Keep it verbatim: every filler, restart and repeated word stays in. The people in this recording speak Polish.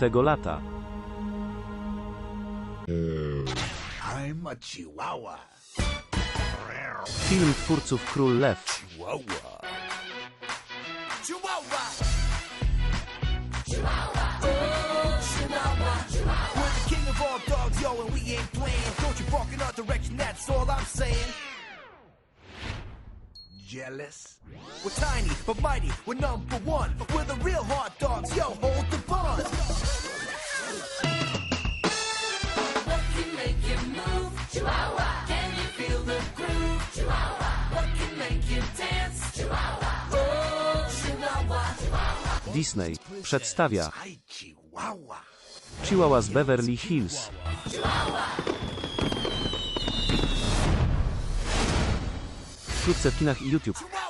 tego lata. I'm a chihuahua. Film twórców Król Lew. Chihuahua. We're the king of all dogs, yo, and we ain't playing. Don't you bark in our direction, that's all I'm saying. Jealous? We're tiny, but mighty, we're number one. We're the real hard dogs, yo, hold the bun. What can make you move, Chihuahua? Can you feel the groove, Chihuahua? What can make you dance, Chihuahua? Oh, Chihuahua, Chihuahua. Disney przedstawia Hi, Chihuahua. Chihuahua z Beverly Hills. Wkrótce w kinach i YouTube.